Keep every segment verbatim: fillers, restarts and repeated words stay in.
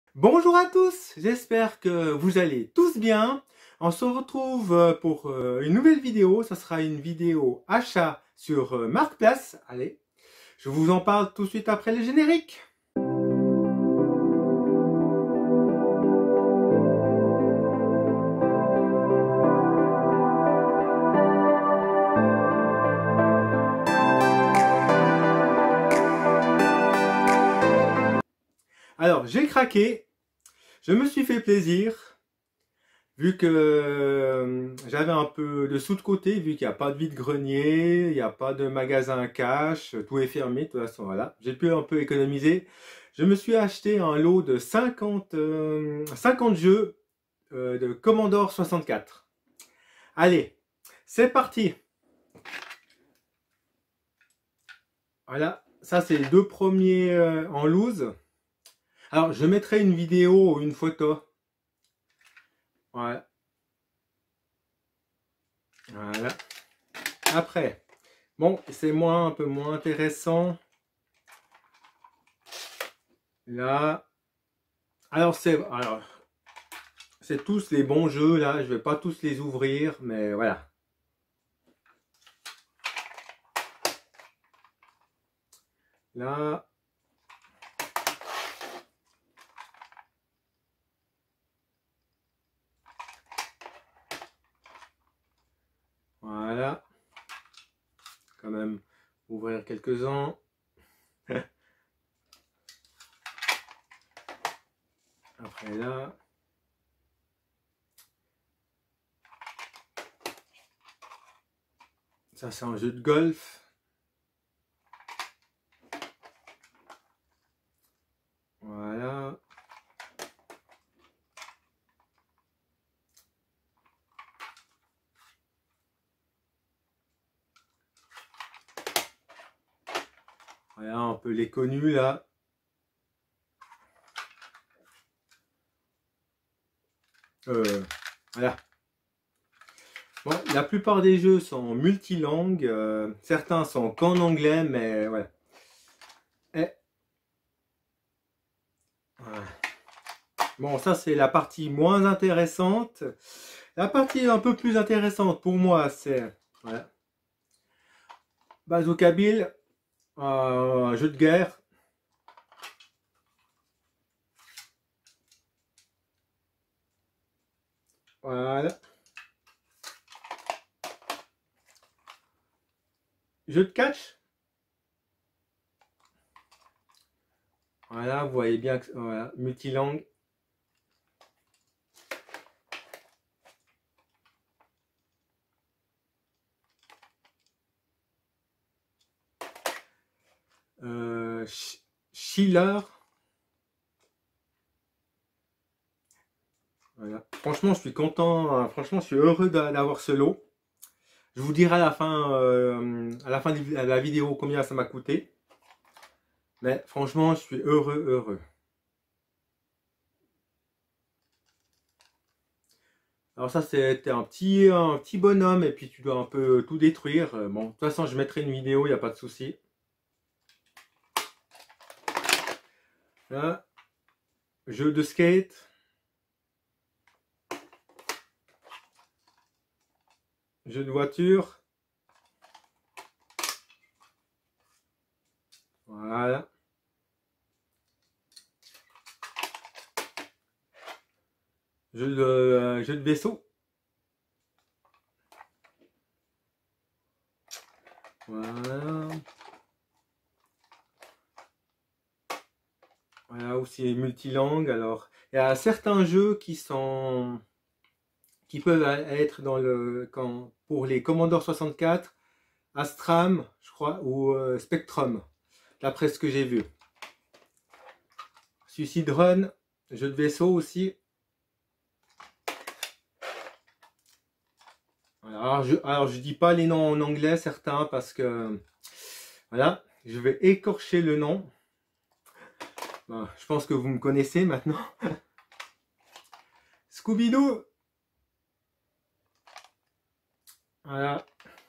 Bonjour à tous, j'espère que vous allez tous bien. On se retrouve pour une nouvelle vidéo, ça sera une vidéo achat sur Marktplace. Allez, je vous en parle tout de suite après le générique. Alors, j'ai craqué, je me suis fait plaisir. Vu que euh, j'avais un peu de sous de côté, vu qu'il n'y a pas de vide-grenier, il n'y a pas de magasin cash, tout est fermé, de toute façon, voilà. J'ai pu un peu économiser. Je me suis acheté un lot de cinquante, euh, cinquante jeux euh, de Commodore soixante-quatre. Allez, c'est parti. Voilà, ça c'est les deux premiers euh, en loose. Alors, je mettrai une vidéo ou une photo. Voilà. Voilà. Après, bon, c'est moins, un peu moins intéressant. Là, alors c'est alors c'est tous les bons jeux là, je vais pas tous les ouvrir, mais voilà. Là, voilà, quand même ouvrir quelques-uns. Après là, ça c'est un jeu de golf. Voilà. Voilà un peu les connus là. Euh, voilà. Bon, la plupart des jeux sont multilangues, euh, certains sont qu'en anglais, mais voilà. Et, voilà. Bon, ça c'est la partie moins intéressante. La partie un peu plus intéressante pour moi, c'est voilà. Bazooka Bill, euh, un jeu de guerre. Voilà. Jeu de catch. Voilà, vous voyez bien que voilà, multilangue. Euh, Schiller. Voilà. Franchement, je suis content. Hein. Franchement, je suis heureux d'avoir ce lot. Je vous dirai à la fin, euh, à la fin de la vidéo combien ça m'a coûté. Mais franchement, je suis heureux, heureux. Alors ça, c'était un petit, un petit bonhomme et puis tu dois un peu tout détruire. Bon, de toute façon, je mettrai une vidéo, il n'y a pas de souci. Là, jeu de skate. Jeu de voiture. Voilà. Jeu de, euh, jeu de vaisseau. Voilà. Voilà aussi multilangue. Alors, il y a certains jeux qui sont qui peuvent être dans le quand pour les Commodore soixante-quatre, Astram, je crois, ou euh, Spectrum, d'après ce que j'ai vu. Suicide Run, jeu de vaisseau aussi. Alors je, alors je dis pas les noms en anglais certains parce que voilà, je vais écorcher le nom. Bon, je pense que vous me connaissez maintenant. Scooby-Doo. Voilà.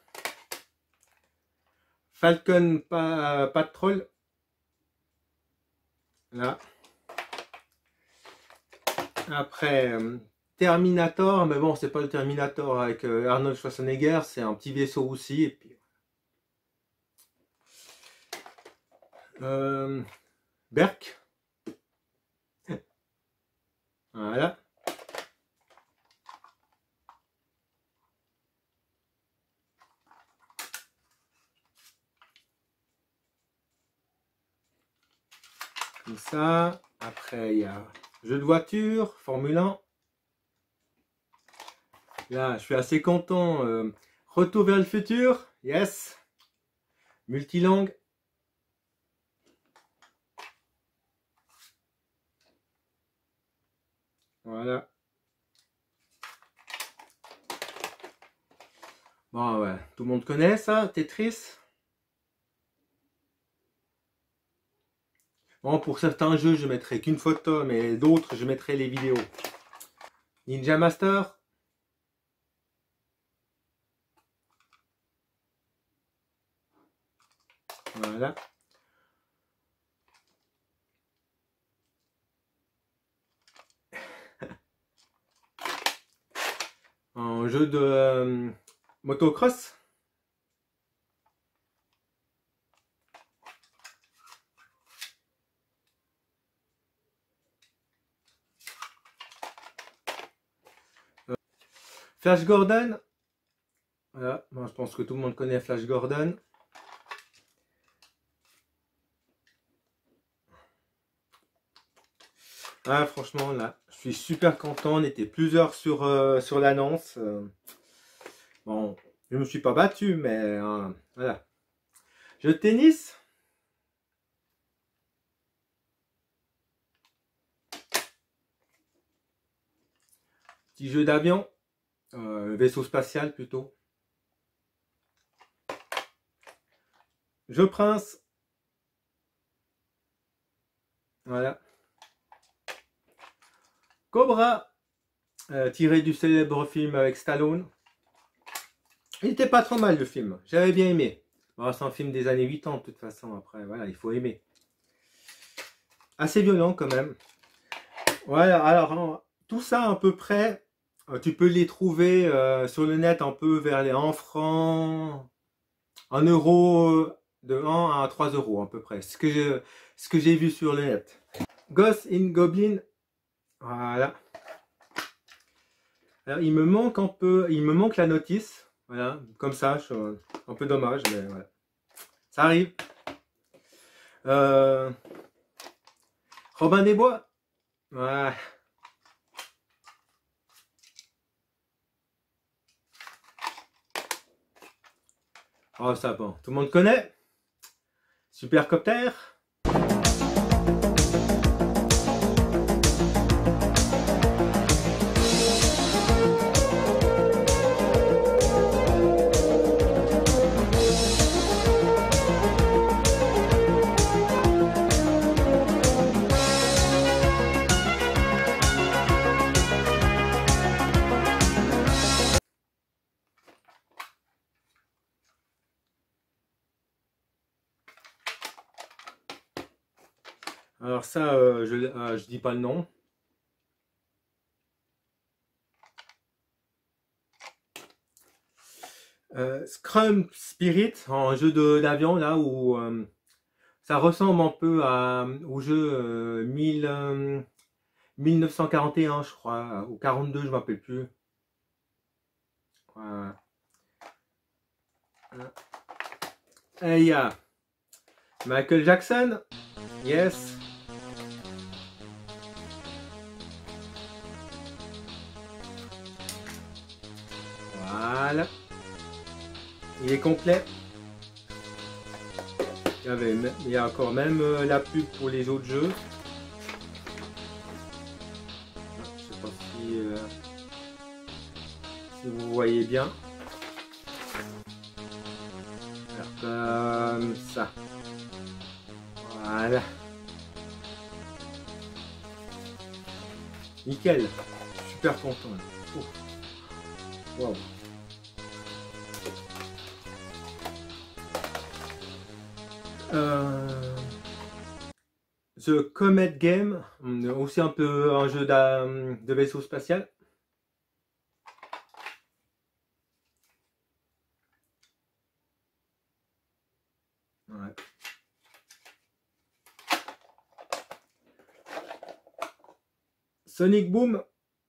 Falcon pa Patrol. Là. Après, euh, Terminator, mais bon, c'est pas le Terminator avec euh, Arnold Schwarzenegger, c'est un petit vaisseau aussi. Et puis, euh, Berk. Voilà. Comme ça. Après, il y a jeu de voiture, Formule un. Là, je suis assez content. Euh, Retour vers le futur. Yes. Multilangue. Voilà. Bon, ouais. Tout le monde connaît ça, Tetris. Bon, pour certains jeux, je mettrai qu'une photo, mais d'autres, je mettrai les vidéos. Ninja Master. Voilà. Un jeu de euh, motocross. Euh, Flash Gordon. Voilà, bon, je pense que tout le monde connaît Flash Gordon. Ah, franchement, là, je suis super content. On était plusieurs sur, euh, sur l'annonce. Euh, bon, je ne me suis pas battu, mais euh, voilà. Jeu de tennis. Petit jeu d'avion. Euh, vaisseau spatial plutôt. Jeu Prince. Voilà. Cobra. Euh, tiré du célèbre film avec Stallone. Il n'était pas trop mal le film. J'avais bien aimé. Bon, c'est un film des années quatre-vingt de toute façon. Après, voilà, il faut aimer. Assez violent quand même. Voilà, alors tout ça à peu près, euh, tu peux les trouver euh, sur le net un peu vers les un franc, un euro, de un à trois euros à peu près. Ce que je, ce que j'ai vu sur le net. Ghost in Goblin. Voilà. Alors, il me manque un peu, il me manque la notice. Voilà, comme ça, je, un peu dommage, mais voilà. Ça arrive. Euh, Robin des Bois. Ouais. Oh, ça, bon, tout le monde connaît. Supercopter. Alors ça, euh, je, euh, je dis pas le nom. Euh, Scrum Spirit, un jeu d'avion là où euh, ça ressemble un peu à, au jeu euh, mille, euh, mille neuf cent quarante et un, je crois, ou quarante-deux, je ne m'appelle plus. Voilà. Et il y a Michael Jackson, yes. Voilà. Il est complet. Il y, avait, il y a encore même euh, la pub pour les autres jeux. Je sais pas si, euh, si vous voyez bien. Alors, comme ça. Voilà. Nickel. Super content. Oh. Wow. Euh... The Comet Game, aussi un peu un jeu de vaisseau spatial. Ouais. Sonic Boom.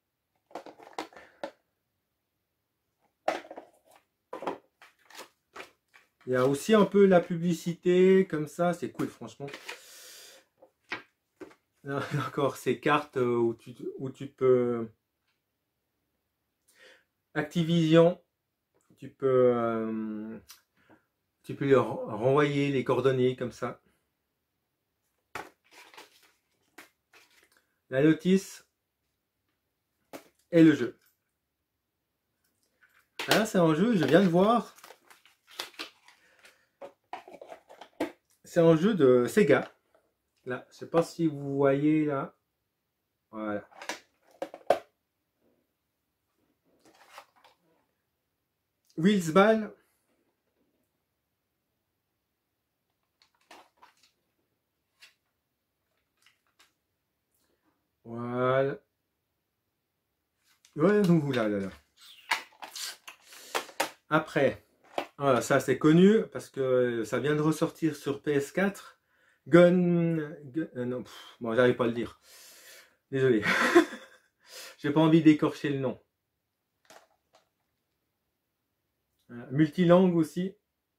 Il y a aussi un peu la publicité, comme ça, c'est cool franchement. Là, encore ces cartes où tu, où tu peux... Activision, tu peux, euh, tu peux leur renvoyer les coordonnées comme ça. La notice et le jeu. Là, c'est un jeu, je viens de voir. C'est un jeu de Sega. Là, je sais pas si vous voyez là. Voilà. Wheels Ball. Voilà. Ouais, ouh là là là. Après, voilà, ça c'est connu parce que ça vient de ressortir sur P S quatre. Gun, gun euh, non, pff, bon, j'arrive pas à le dire. Désolé. J'ai pas envie d'écorcher le nom. Voilà. Multilangue aussi.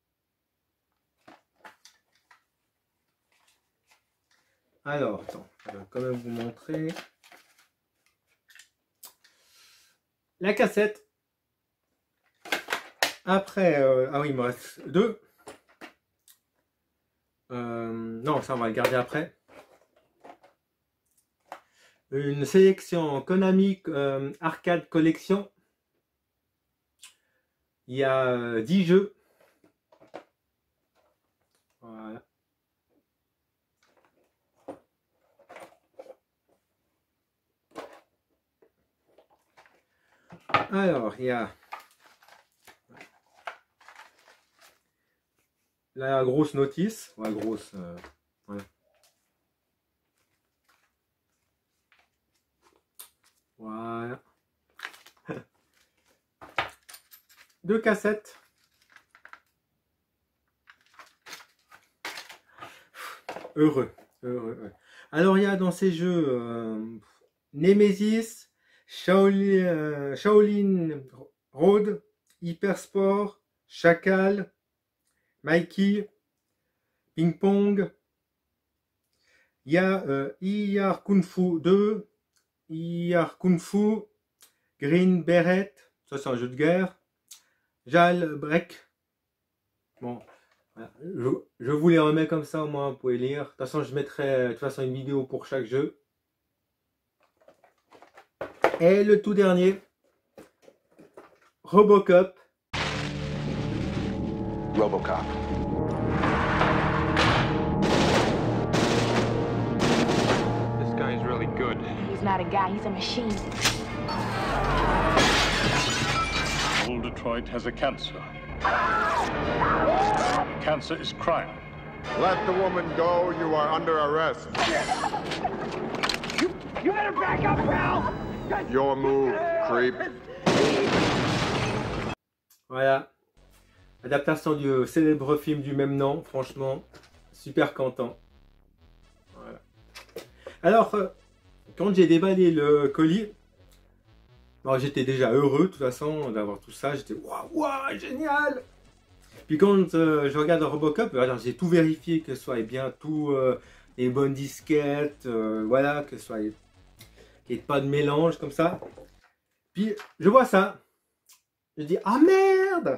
Alors, attends, je vais quand même vous montrer. La cassette. Après, euh, ah oui, il me reste deux. Euh, non, ça on va le garder après. Une sélection Konami euh, Arcade Collection. Il y a euh, dix jeux. Voilà. Alors, il y a la grosse notice. Ouais, grosse. Euh, voilà. Voilà. Deux cassettes. Heureux, heureux, heureux. Alors, il y a dans ces jeux euh, Nemesis, Shaolin, euh, Shaolin Road, Hypersport, Chacal, Mikey, Ping Pong. Il y a euh, Iyar Kung Fu deux, Iyar Kung Fu, Green Beret, ça c'est un jeu de guerre, Jal Break. Bon, voilà. je, je vous les remets comme ça, au moins vous pouvez lire. De toute façon, je mettrai de toute façon une vidéo pour chaque jeu. Et le tout dernier, Robocop. Robocop. This guy is really good. He's not a guy, he's a machine. Old Detroit has a cancer. Cancer is crime. Let the woman go. You are under arrest. You, you better back up, pal. Your move, creep. Voilà. Adaptation du célèbre film du même nom. Franchement, super content. Voilà. Alors, euh, quand j'ai déballé le colis, bon, j'étais déjà heureux de toute façon d'avoir tout ça. J'étais waouh, waouh, génial! Puis quand euh, je regarde Robocop, alors j'ai tout vérifié, que ce soit bien tout euh, les bonnes disquettes, euh, voilà, que ce soit qu'il n'y ait pas de mélange comme ça. Puis je vois ça, je dis ah merde!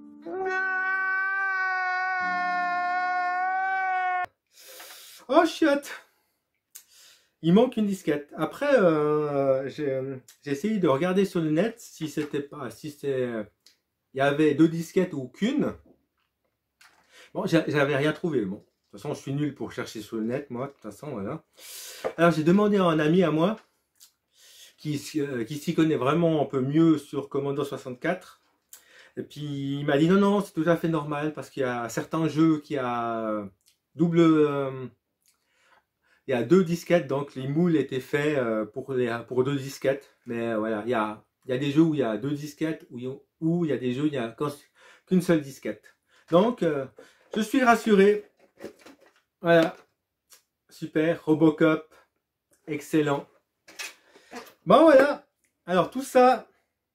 Oh chiotte! Il manque une disquette. Après, euh, j'ai essayé de regarder sur le net si c'était pas, si c'est, il y avait deux disquettes ou qu'une. Bon, j'avais rien trouvé. Bon, de toute façon, je suis nul pour chercher sur le net, moi. De toute façon, voilà. Alors, j'ai demandé à un ami à moi qui, euh, qui s'y connaît vraiment un peu mieux sur Commodore soixante-quatre. Et puis, il m'a dit non, non, c'est tout à fait normal parce qu'il y a certains jeux qui a double, euh, il y a deux disquettes, donc les moules étaient faits euh, pour, les, pour deux disquettes. Mais euh, voilà, il y a, il y a des jeux où il y a deux disquettes, où, où il y a des jeux où il n'y a qu'une seule disquette. Donc, euh, je suis rassuré. Voilà, super, Robocop, excellent. Bon, voilà, alors tout ça,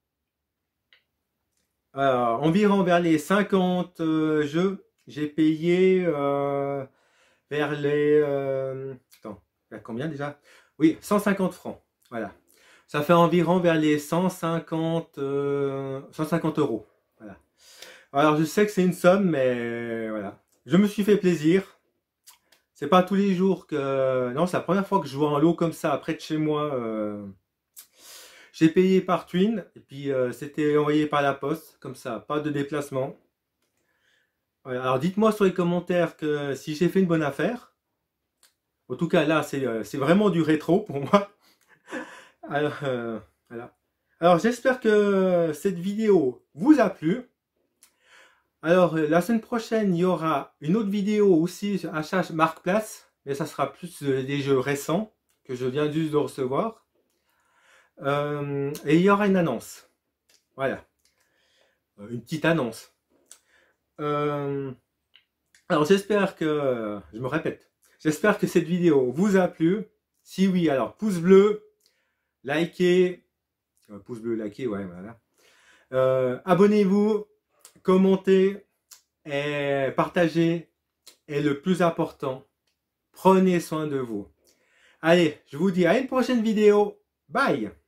alors, environ vers les cinquante euh, jeux, j'ai payé euh, vers les... Euh, attends, vers combien déjà? Oui, cent cinquante francs, voilà. Ça fait environ vers les cent cinquante, euh, cent cinquante euros, voilà. Alors, je sais que c'est une somme, mais voilà. Je me suis fait plaisir. C'est pas tous les jours que... Non, c'est la première fois que je joue en lot comme ça, près de chez moi. Euh... J'ai payé par Twin, et puis euh, c'était envoyé par la poste, comme ça, pas de déplacement. Voilà. Alors, dites-moi sur les commentaires que si j'ai fait une bonne affaire. En tout cas, là, c'est euh, vraiment du rétro pour moi. Alors, euh, voilà. Alors, j'espère que cette vidéo vous a plu. Alors, la semaine prochaine, il y aura une autre vidéo aussi, achat Marketplace, mais ça sera plus des jeux récents que je viens juste de recevoir. Euh, et il y aura une annonce. Voilà. Une petite annonce. Euh, alors, j'espère que, je me répète, j'espère que cette vidéo vous a plu. Si oui, alors pouce bleu, likez, euh, pouce bleu, likez, ouais, voilà. Euh, abonnez-vous. Commentez et partagez. Et le plus important, prenez soin de vous. Allez, je vous dis à une prochaine vidéo. Bye!